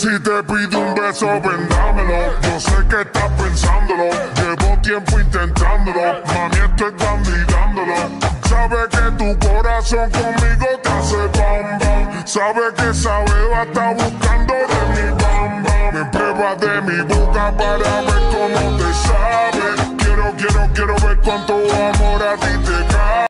Si te pido un beso, ven dámelo. Yo sé que estás pensándolo, llevo tiempo intentándolo. Mami, estoy candidándolo. Sabe que tu corazón conmigo te hace bam bam. Sabe que esa beba está buscando de mi bam bam. Me prueba de mi boca para ver cómo te sabe. Quiero ver cuánto amor a ti te cae.